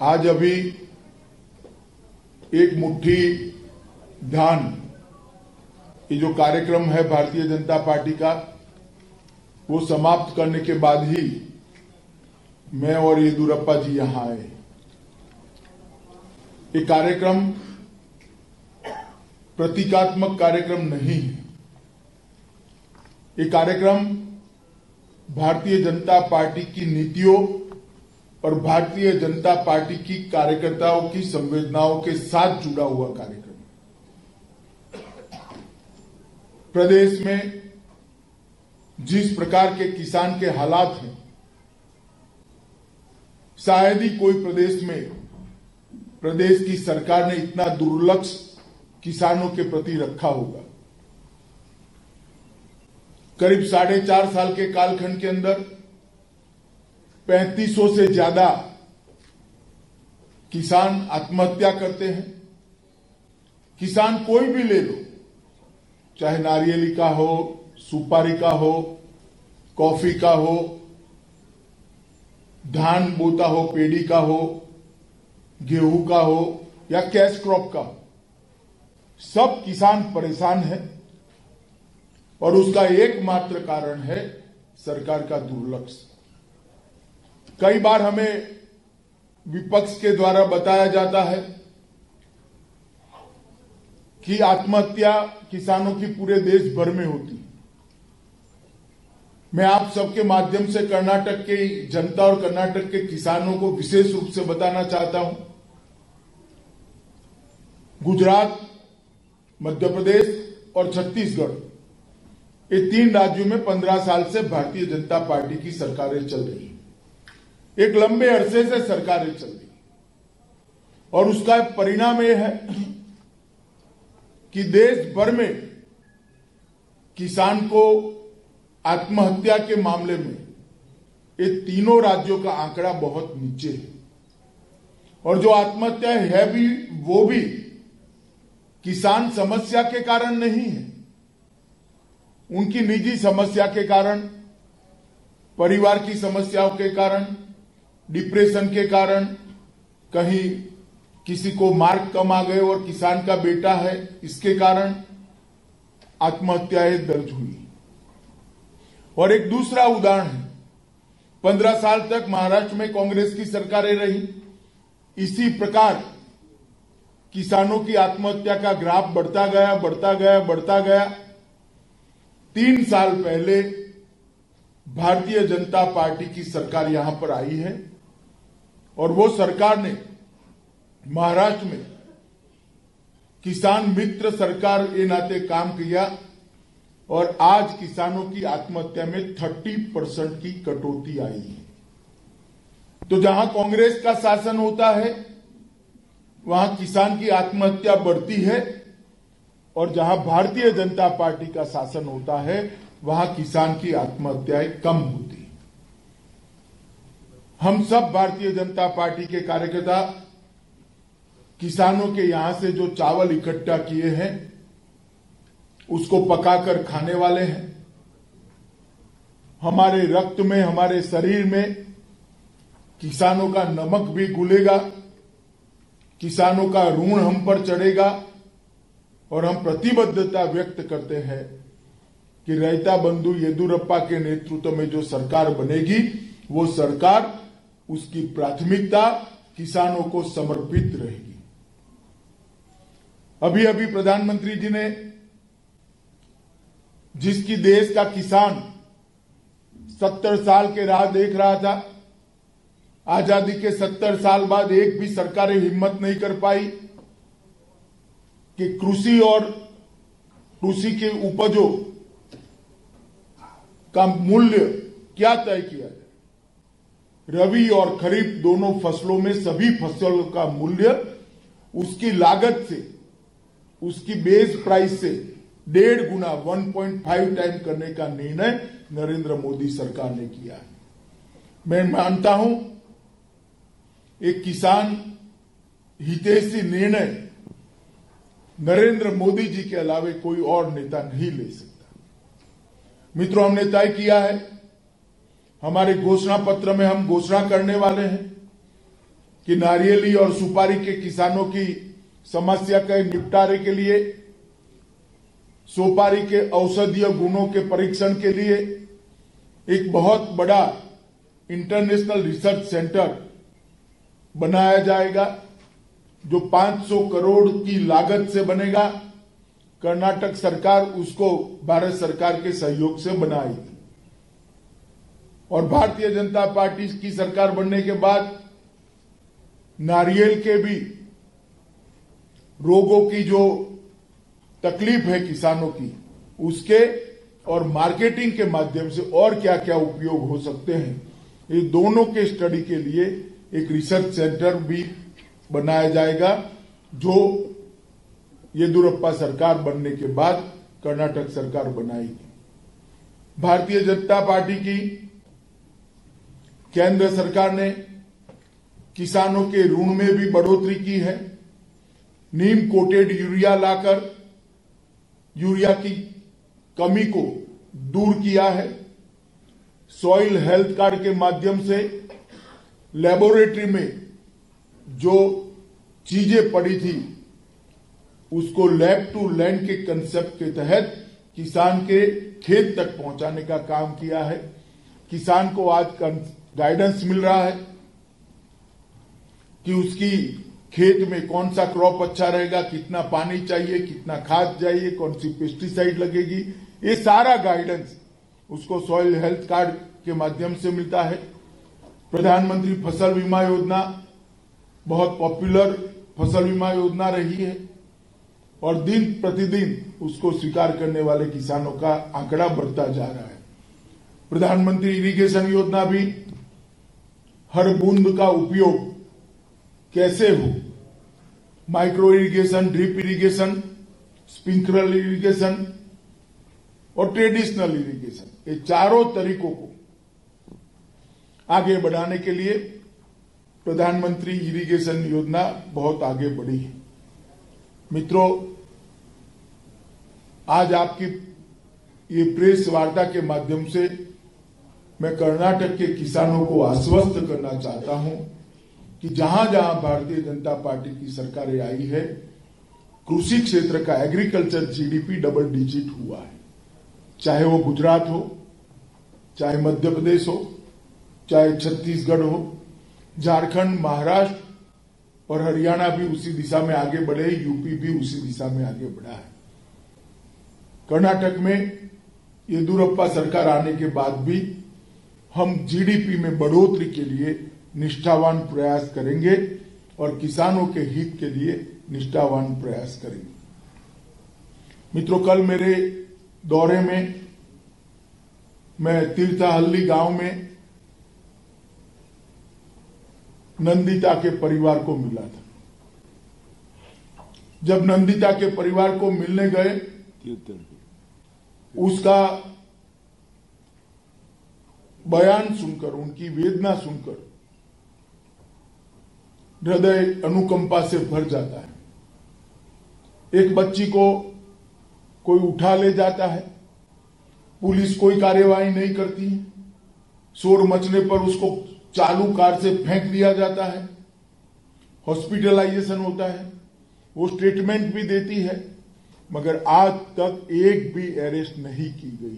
आज अभी एक मुट्ठी धान ये जो कार्यक्रम है भारतीय जनता पार्टी का, वो समाप्त करने के बाद ही मैं और येदियुरप्पा जी यहां आए। ये कार्यक्रम प्रतीकात्मक कार्यक्रम नहीं है। ये कार्यक्रम भारतीय जनता पार्टी की नीतियों और भारतीय जनता पार्टी की कार्यकर्ताओं की संवेदनाओं के साथ जुड़ा हुआ कार्यक्रम है। प्रदेश में जिस प्रकार के किसान के हालात हैं, शायद ही कोई प्रदेश की सरकार ने इतना दुर्लक्ष्य किसानों के प्रति रखा होगा। करीब 4.5 साल के कालखंड के अंदर 3500 से ज्यादा किसान आत्महत्या करते हैं। किसान कोई भी ले लो, चाहे नारियली का हो, सुपारी का हो, कॉफी का हो, धान बोता हो, पेड़ी का हो, गेहूं का हो या कैश क्रॉप का हो, सब किसान परेशान है और उसका एकमात्र कारण है सरकार का दुर्लक्ष्य। कई बार हमें विपक्ष के द्वारा बताया जाता है कि आत्महत्या किसानों की पूरे देश भर में होती है। मैं आप सबके माध्यम से कर्नाटक की जनता और कर्नाटक के किसानों को विशेष रूप से बताना चाहता हूं, गुजरात, मध्य प्रदेश और छत्तीसगढ़, ये 3 राज्यों में 15 साल से भारतीय जनता पार्टी की सरकारें चल रही हैं। एक लंबे अरसे से सरकारें चल रही और उसका परिणाम यह है कि देश भर में किसान को आत्महत्या के मामले में ये तीनों राज्यों का आंकड़ा बहुत नीचे है। और जो आत्महत्या है भी, वो भी किसान समस्या के कारण नहीं है, उनकी निजी समस्या के कारण, परिवार की समस्याओं के कारण, डिप्रेशन के कारण, कहीं किसी को मार्क कम आ गए और किसान का बेटा है, इसके कारण आत्महत्याएं दर्ज हुई। और एक दूसरा उदाहरण है, 15 साल तक महाराष्ट्र में कांग्रेस की सरकारें रही, इसी प्रकार किसानों की आत्महत्या का ग्राफ बढ़ता गया। 3 साल पहले भारतीय जनता पार्टी की सरकार यहां पर आई है और वो सरकार ने महाराष्ट्र में किसान मित्र सरकार के नाते काम किया और आज किसानों की आत्महत्या में 30% की कटौती आई है। तो जहां कांग्रेस का शासन होता है वहां किसान की आत्महत्या बढ़ती है और जहां भारतीय जनता पार्टी का शासन होता है वहां किसान की आत्महत्याएं कम होती है। हम सब भारतीय जनता पार्टी के कार्यकर्ता किसानों के यहां से जो चावल इकट्ठा किए हैं उसको पकाकर खाने वाले हैं। हमारे रक्त में, हमारे शरीर में किसानों का नमक भी घुलेगा, किसानों का ऋण हम पर चढ़ेगा और हम प्रतिबद्धता व्यक्त करते हैं कि रैता बंधु येदियुरप्पा के नेतृत्व में जो सरकार बनेगी वो सरकार, उसकी प्राथमिकता किसानों को समर्पित रहेगी। अभी अभी प्रधानमंत्री जी ने, जिसकी देश का किसान 70 साल के राह देख रहा था, आजादी के 70 साल बाद एक भी सरकारें हिम्मत नहीं कर पाई कि कृषि और कृषि के उपजों का मूल्य क्या तय किया जाए। रबी और खरीफ दोनों फसलों में सभी फसलों का मूल्य उसकी लागत से, उसकी बेस प्राइस से 1.5 गुना 1.5 टाइम करने का निर्णय नरेंद्र मोदी सरकार ने किया है। मैं मानता हूं एक किसान हितैषी निर्णय नरेंद्र मोदी जी के अलावे कोई और नेता नहीं ले सकता। मित्रों, हमने तय किया है, हमारे घोषणा पत्र में हम घोषणा करने वाले हैं कि नारियली और सुपारी के किसानों की समस्या के निपटारे के लिए, सुपारी के औषधीय गुणों के परीक्षण के लिए एक बहुत बड़ा इंटरनेशनल रिसर्च सेंटर बनाया जाएगा, जो 500 करोड़ की लागत से बनेगा। कर्नाटक सरकार उसको भारत सरकार के सहयोग से बनाएगी। और भारतीय जनता पार्टी की सरकार बनने के बाद नारियल के भी रोगों की जो तकलीफ है किसानों की, उसके और मार्केटिंग के माध्यम से और क्या क्या उपयोग हो सकते हैं, ये दोनों के स्टडी के लिए एक रिसर्च सेंटर भी बनाया जाएगा, जो येदियुरप्पा सरकार बनने के बाद कर्नाटक सरकार बनाएगी। भारतीय जनता पार्टी की केंद्र सरकार ने किसानों के ऋण में भी बढ़ोतरी की है। नीम कोटेड यूरिया लाकर यूरिया की कमी को दूर किया है। सॉइल हेल्थ कार्ड के माध्यम से लेबोरेटरी में जो चीजें पड़ी थी उसको लैब टू लैंड के कंसेप्ट के तहत किसान के खेत तक पहुंचाने का काम किया है। किसान को आज गाइडेंस मिल रहा है कि उसकी खेत में कौन सा क्रॉप अच्छा रहेगा, कितना पानी चाहिए, कितना खाद चाहिए, कौन सी पेस्टिसाइड लगेगी, ये सारा गाइडेंस उसको सॉइल हेल्थ कार्ड के माध्यम से मिलता है। प्रधानमंत्री फसल बीमा योजना बहुत पॉपुलर फसल बीमा योजना रही है और दिन प्रतिदिन उसको स्वीकार करने वाले किसानों का आंकड़ा बढ़ता जा रहा है। प्रधानमंत्री इरिगेशन योजना भी हर बूंद का उपयोग कैसे हो, micro irrigation, drip irrigation, sprinkler irrigation और ट्रेडिशनल इरिगेशन, ये चारों तरीकों को आगे बढ़ाने के लिए प्रधानमंत्री इरिगेशन योजना बहुत आगे बढ़ी है। मित्रों, आज आपकी ये प्रेस वार्ता के माध्यम से मैं कर्नाटक के किसानों को आश्वस्त करना चाहता हूं कि जहां जहां भारतीय जनता पार्टी की सरकारें आई है, कृषि क्षेत्र का एग्रीकल्चर जीडीपी डबल डिजिट हुआ है। चाहे वो गुजरात हो, चाहे मध्य प्रदेश हो, चाहे छत्तीसगढ़ हो, झारखंड, महाराष्ट्र और हरियाणा भी उसी दिशा में आगे बढ़े, यूपी भी उसी दिशा में आगे बढ़ा है। कर्नाटक में येदियुरप्पा सरकार आने के बाद भी हम जीडीपी में बढ़ोतरी के लिए निष्ठावान प्रयास करेंगे और किसानों के हित के लिए निष्ठावान प्रयास करेंगे। मित्रों, कल मेरे दौरे में मैं तीर्थहल्ली गांव में नंदिता के परिवार को मिला था। जब नंदिता के परिवार को मिलने गए, उसका बयान सुनकर, उनकी वेदना सुनकर हृदय अनुकंपा से भर जाता है। एक बच्ची को कोई उठा ले जाता है, पुलिस कोई कार्यवाही नहीं करती, शोर मचने पर उसको चालू कार से फेंक दिया जाता है, हॉस्पिटलाइजेशन होता है, वो स्टेटमेंट भी देती है, मगर आज तक एक भी अरेस्ट नहीं की गई।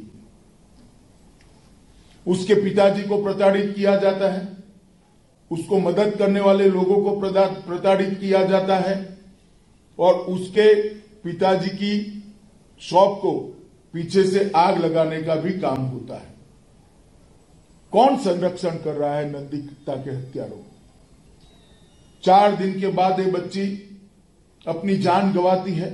उसके पिताजी को प्रताड़ित किया जाता है, उसको मदद करने वाले लोगों को प्रताड़ित किया जाता है और उसके पिताजी की शॉप को पीछे से आग लगाने का भी काम होता है। कौन संरक्षण कर रहा है नंदिता के हत्यारों? 4 दिन के बाद ये बच्ची अपनी जान गंवाती है।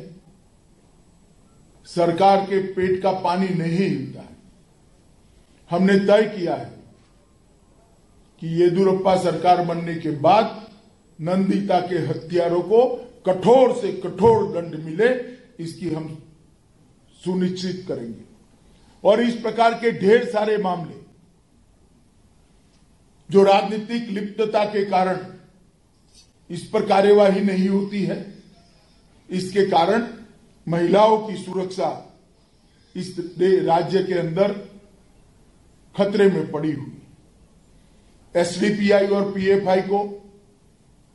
सरकार के पेट का पानी नहीं हिलता है। हमने तय किया है कि येदियुरप्पा सरकार बनने के बाद नंदिता के हत्यारों को कठोर से कठोर दंड मिले, इसकी हम सुनिश्चित करेंगे। और इस प्रकार के ढेर सारे मामले जो राजनीतिक लिप्तता के कारण इस पर कार्यवाही नहीं होती है, इसके कारण महिलाओं की सुरक्षा इस राज्य के अंदर खतरे में पड़ी हुई। एसडीपीआई और पीएफआई को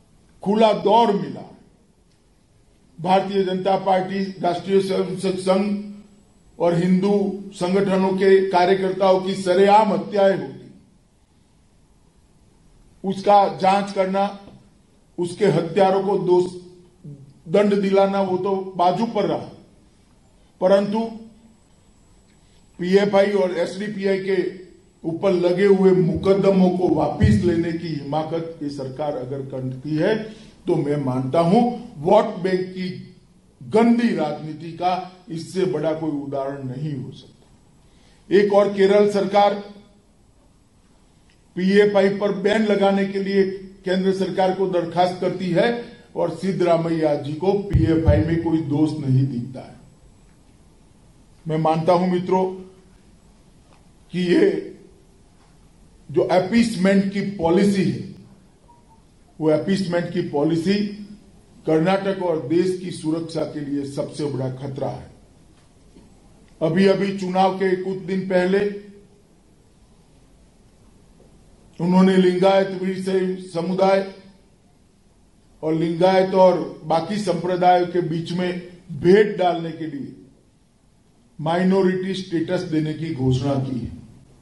खुला दौर मिला। भारतीय जनता पार्टी, राष्ट्रीय स्वयंसेवक संघ और हिंदू संगठनों के कार्यकर्ताओं की सरेआम हत्याएं होती, उसका जांच करना, उसके हत्यारों को दोष दंड दिलाना, वो तो बाजू पर रहा, परंतु पीएफआई और एसडीपीआई के ऊपर लगे हुए मुकदमों को वापस लेने की हिमाकत ये सरकार अगर करती है तो मैं मानता हूं वोट बैंक की गंदी राजनीति का इससे बड़ा कोई उदाहरण नहीं हो सकता। एक और केरल सरकार पीएफआई पर बैन लगाने के लिए केंद्र सरकार को दरखास्त करती है और सिद्धरामैया जी को पीएफआई में कोई दोष नहीं दिखता है। मैं मानता हूं मित्रों कि ये जो अपीसमेंट की पॉलिसी है, वो अपीसमेंट की पॉलिसी कर्नाटक और देश की सुरक्षा के लिए सबसे बड़ा खतरा है। अभी अभी चुनाव के कुछ दिन पहले उन्होंने लिंगायत वीर समुदाय और लिंगायत और बाकी संप्रदायों के बीच में भेद डालने के लिए माइनॉरिटी स्टेटस देने की घोषणा की है।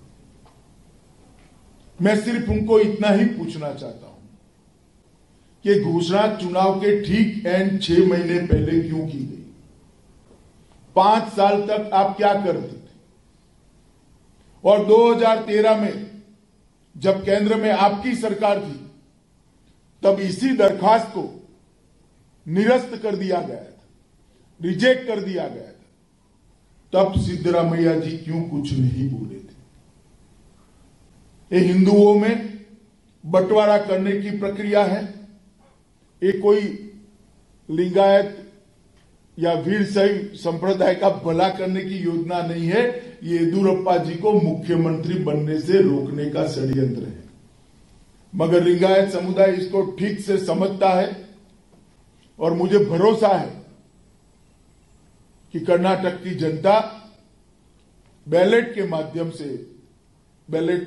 मैं सिर्फ उनको इतना ही पूछना चाहता हूं कि घोषणा चुनाव के ठीक एंड 6 महीने पहले क्यों की गई? 5 साल तक आप क्या करते थे? और 2013 में जब केंद्र में आपकी सरकार थी तब इसी दरखास्त को निरस्त कर दिया गया था, रिजेक्ट कर दिया गया था। तब सिद्धरामैया जी क्यों कुछ नहीं बोले थे? ये हिंदुओं में बंटवारा करने की प्रक्रिया है, ये कोई लिंगायत या वीरशैव संप्रदाय का भला करने की योजना नहीं है। ये येदियुरप्पा जी को मुख्यमंत्री बनने से रोकने का षड्यंत्र है। मगर लिंगायत समुदाय इसको ठीक से समझता है और मुझे भरोसा है कि कर्नाटक की जनता बैलेट के माध्यम से, बैलेट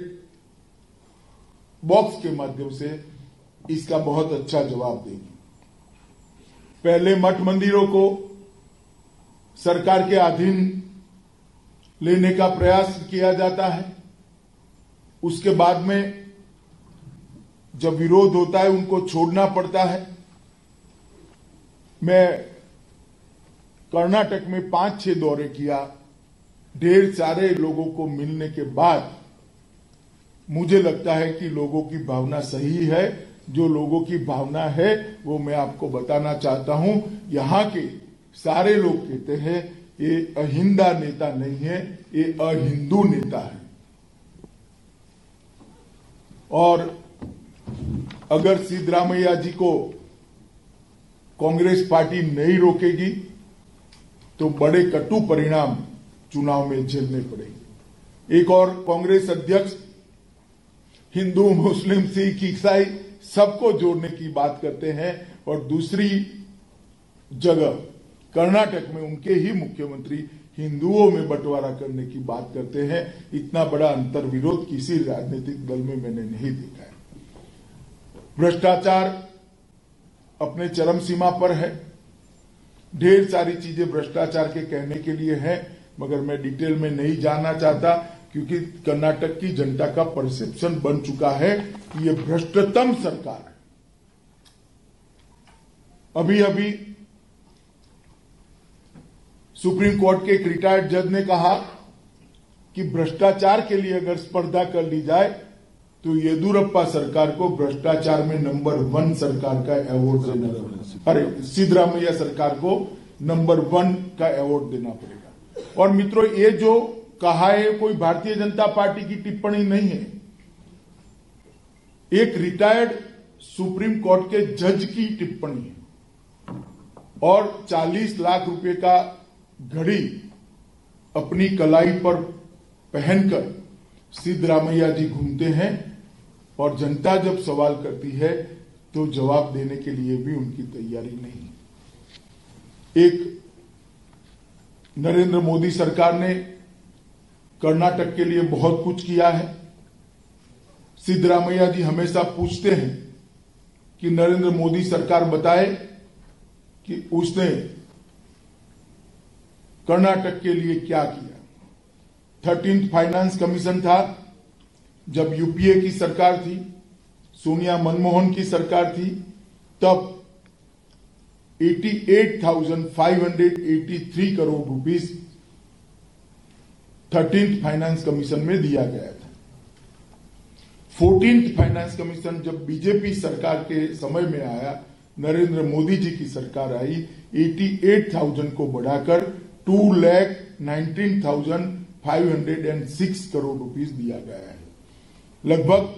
बॉक्स के माध्यम से इसका बहुत अच्छा जवाब देगी। पहले मठ मंदिरों को सरकार के अधीन लेने का प्रयास किया जाता है, उसके बाद में जब विरोध होता है उनको छोड़ना पड़ता है। मैं कर्नाटक में 5-6 दौरे किया, ढेर सारे लोगों को मिलने के बाद मुझे लगता है कि लोगों की भावना सही है। जो लोगों की भावना है वो मैं आपको बताना चाहता हूं। यहां के सारे लोग कहते हैं ये अहिंदा नेता नहीं है, ये अहिंदू नेता है। और अगर सिद्धरामैया जी को कांग्रेस पार्टी नहीं रोकेगी तो बड़े कटु परिणाम चुनाव में झेलने पड़ेंगे। एक और कांग्रेस अध्यक्ष हिंदू, मुस्लिम, सिख, ईसाई सबको जोड़ने की बात करते हैं और दूसरी जगह कर्नाटक में उनके ही मुख्यमंत्री हिंदुओं में बंटवारा करने की बात करते हैं। इतना बड़ा अंतर विरोध किसी राजनीतिक दल में मैंने नहीं देखा है। भ्रष्टाचार अपने चरम सीमा पर है। ढेर सारी चीजें भ्रष्टाचार के कहने के लिए है, मगर मैं डिटेल में नहीं जानना चाहता क्योंकि कर्नाटक की जनता का परसेप्शन बन चुका है कि ये भ्रष्टतम सरकार है। अभी अभी सुप्रीम कोर्ट के एक रिटायर्ड जज ने कहा कि भ्रष्टाचार के लिए अगर स्पर्धा कर ली जाए तो येदियुरप्पा सरकार को भ्रष्टाचार में नंबर 1 सरकार का अवार्ड देना पड़ेगा। अरे सिद्धरामैया सरकार को नंबर 1 का अवार्ड देना पड़ेगा। और मित्रों, ये जो कहा है कोई भारतीय जनता पार्टी की टिप्पणी नहीं है, एक रिटायर्ड सुप्रीम कोर्ट के जज की टिप्पणी है। और 40 लाख रुपए का घड़ी अपनी कलाई पर पहनकर सिद्धरामैया जी घूमते हैं और जनता जब सवाल करती है तो जवाब देने के लिए भी उनकी तैयारी नहीं। एक नरेंद्र मोदी सरकार ने कर्नाटक के लिए बहुत कुछ किया है। सिद्धरामैया जी हमेशा पूछते हैं कि नरेंद्र मोदी सरकार बताए कि उसने कर्नाटक के लिए क्या किया। 13th फाइनेंस कमीशन था जब यूपीए की सरकार थी, सोनिया मनमोहन की सरकार थी, तब 88,583 crore rupees 13th finance commission में दिया गया था। 14th फाइनेंस कमीशन जब बीजेपी सरकार के समय में आया, नरेंद्र मोदी जी की सरकार आई, 88,000 को बढ़ाकर 2,19,506 करोड़ रुपीस दिया गया है। लगभग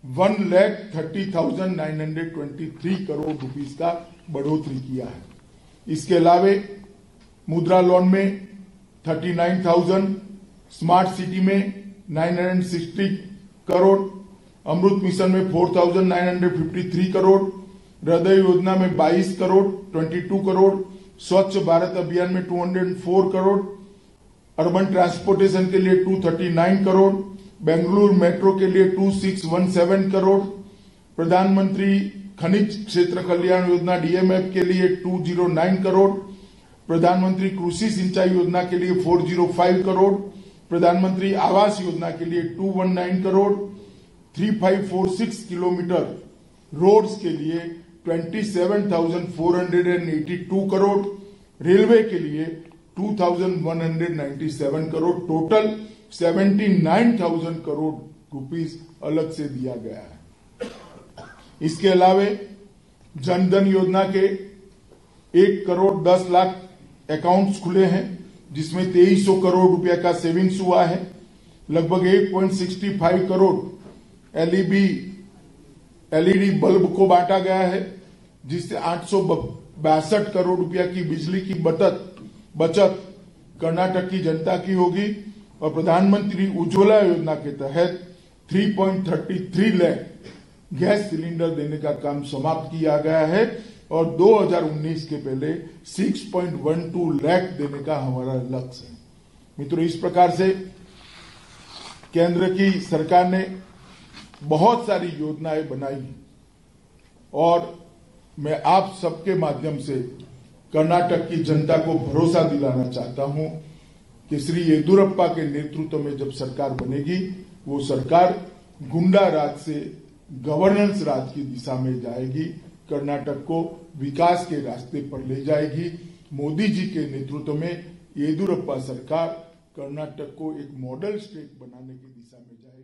1,30,923 करोड़ रुपीस का बढ़ोतरी किया है। इसके अलावे मुद्रा लोन में 39,000, स्मार्ट सिटी में 960 करोड़, अमृत मिशन में 4,953 करोड़, हृदय योजना में 22 करोड़ 22 करोड़, स्वच्छ भारत अभियान में 204 करोड़, अर्बन ट्रांसपोर्टेशन के लिए 239 करोड़, बेंगलुरु मेट्रो के लिए 2617 करोड़, प्रधानमंत्री खनिज क्षेत्र कल्याण योजना डीएमएफ के लिए 209 करोड़, प्रधानमंत्री कृषि सिंचाई योजना के लिए 405 करोड़, प्रधानमंत्री आवास योजना के लिए 219 करोड़, 3546 किलोमीटर रोड्स के लिए 27,482 करोड़, रेलवे के लिए 2,197 करोड़, टोटल 79,000 करोड़ रुपीस अलग से दिया गया है। इसके अलावे जनधन योजना के 1 करोड़ 10 लाख अकाउंट्स खुले हैं, जिसमें 2300 करोड़ रुपया का सेविंग्स हुआ है। लगभग 1.65 करोड़ एलईडी बल्ब को बांटा गया है, जिससे 862 करोड़ रुपया की बिजली की बचत कर्नाटक की जनता की होगी। और प्रधानमंत्री उज्ज्वला योजना के तहत 3.33 लाख गैस सिलेंडर देने का काम समाप्त किया गया है और 2019 के पहले 6.12 लाख देने का हमारा लक्ष्य है। मित्रों, इस प्रकार से केंद्र की सरकार ने बहुत सारी योजनाएं बनाई और मैं आप सबके माध्यम से कर्नाटक की जनता को भरोसा दिलाना चाहता हूं कि श्री येदियुरप्पा के नेतृत्व में जब सरकार बनेगी, वो सरकार गुंडा राज से गवर्नेंस राज की दिशा में जाएगी, कर्नाटक को विकास के रास्ते पर ले जाएगी। मोदी जी के नेतृत्व में येदियुरप्पा सरकार कर्नाटक को एक मॉडल स्टेट बनाने की दिशा में जाएगी।